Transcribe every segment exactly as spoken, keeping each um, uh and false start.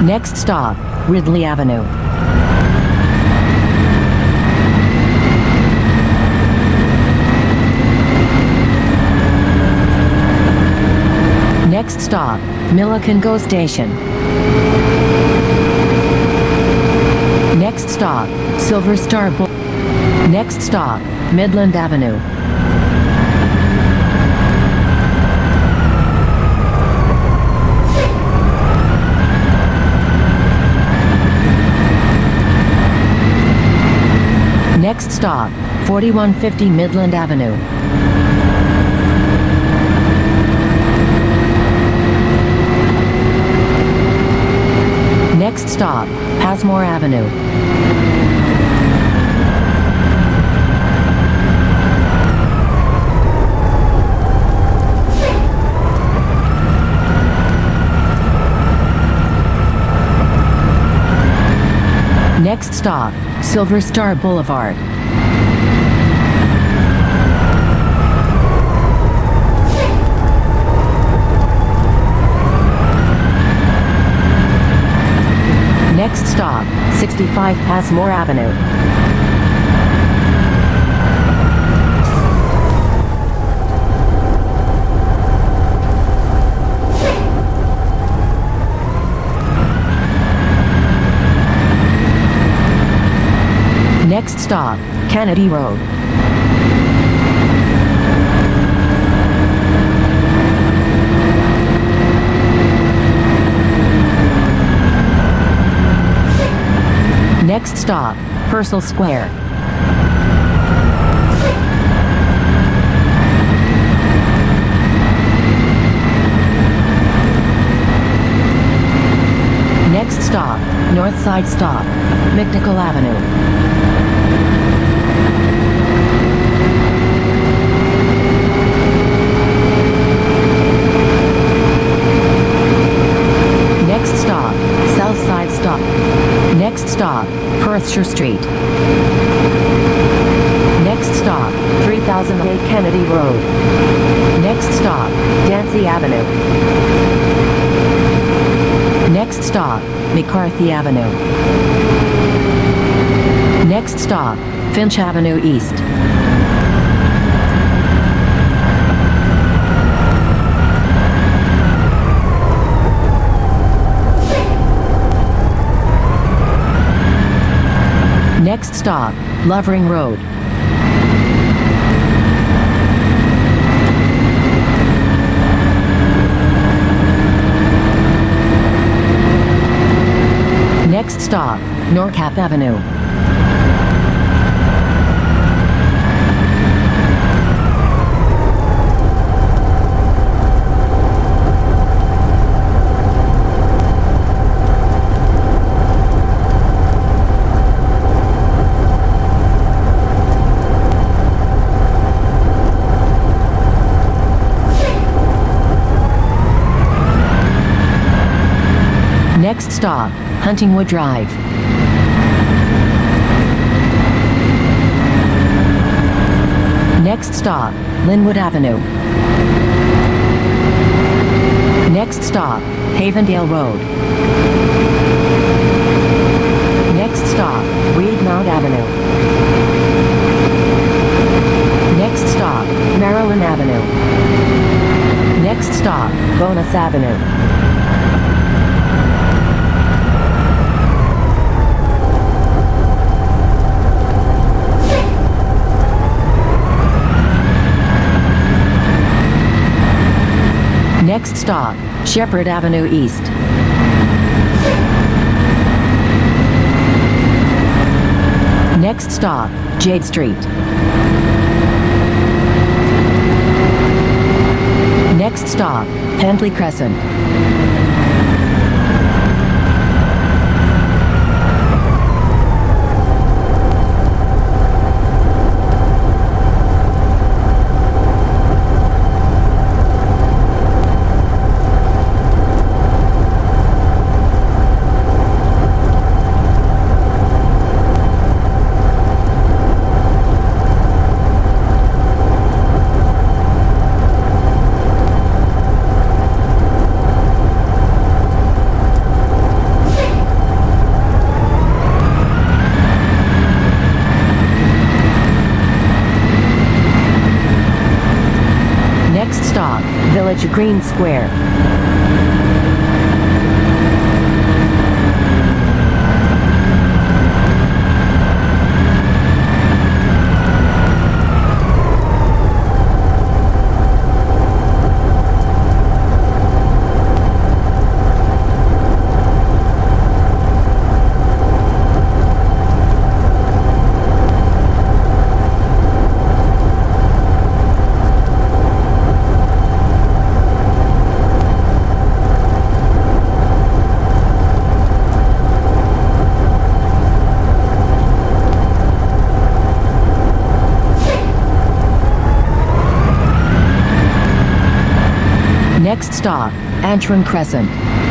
Next stop, Ridley Avenue. Next stop, Milliken Go Station. Next stop, Silver Star Bowl. Next stop, Midland Avenue. Next stop, forty-one fifty Midland Avenue. Next stop, Passmore Avenue. Next stop, Silver Star Boulevard. Next stop, sixty-five Passmore Avenue. Next stop, Kennedy Road. Next stop, Purcell Square. Next stop, North Side Stop, McNichol Avenue. Next stop, South Side Stop. Next stop, Perthshire Street. Next stop, three thousand eight Kennedy Road. Next stop, Dancy Avenue. Next stop, McCarthy Avenue. Next stop, Finch Avenue East. Next stop, Lovering Road. Next stop, Norcap Avenue. Next stop, Huntingwood Drive. Next stop, Linwood Avenue. Next stop, Havendale Road. Next stop, Weedmount Avenue. Next stop, Maryland Avenue. Next stop, Bonus Avenue. Next stop, Shepherd Avenue East. Next stop, Jade Street. Next stop, Pentley Crescent. College Green Square. Next stop, Antrim Crescent.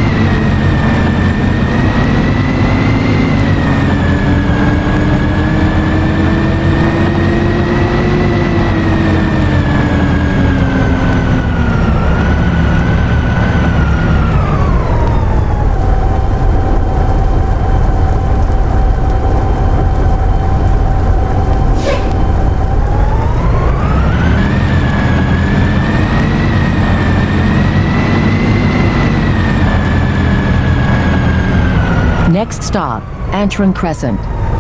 Next stop, Antrim Crescent.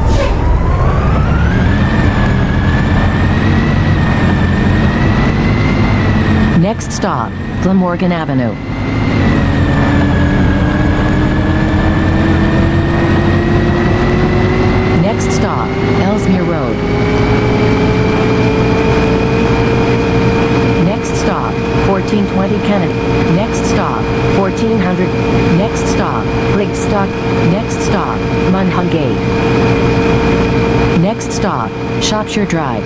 Next stop, Glamorgan Avenue. Next stop, Ellesmere Road. Next stop, fourteen twenty Kennedy. Next stop, fourteen hundred. Next stop, Brigstock. Next stop, Munham Gate. Next stop, Shropshire Drive.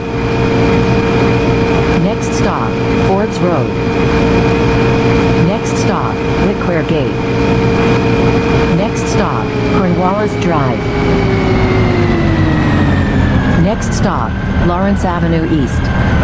Next stop, Forbes Road. Next stop, Whitquare Gate. Next stop, Cornwallis Drive. Next stop, Lawrence Avenue East.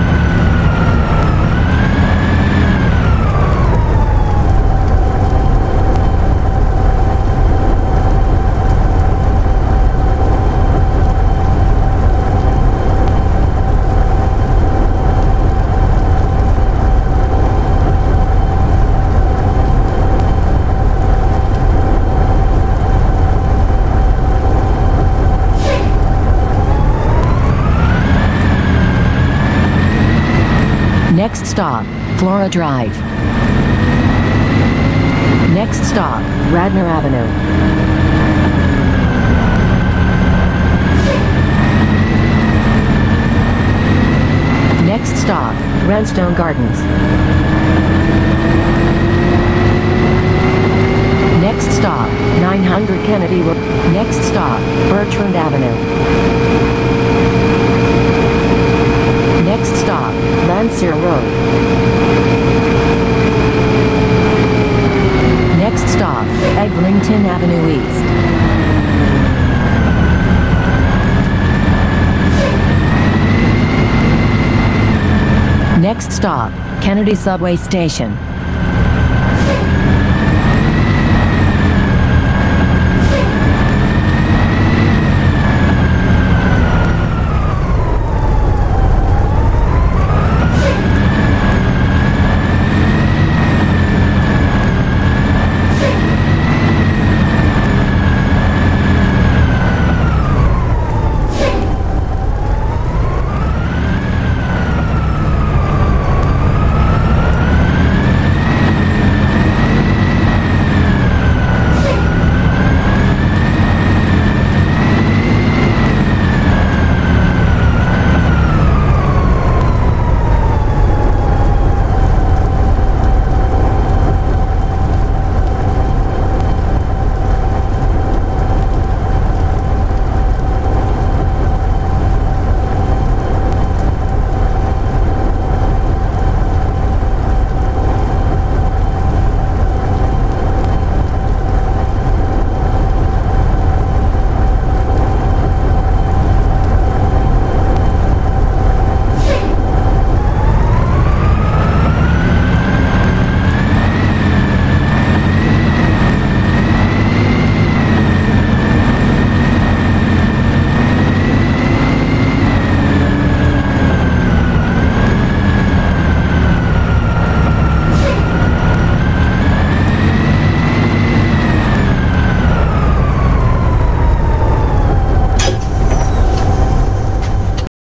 Next stop, Flora Drive. Next stop, Radnor Avenue. Next stop, Redstone Gardens. Next stop, nine hundred Kennedy Road. Next stop, Bertrand Avenue. Next stop, Lancere Road. Next stop, Eglinton Avenue East. Next stop, Kennedy Subway Station.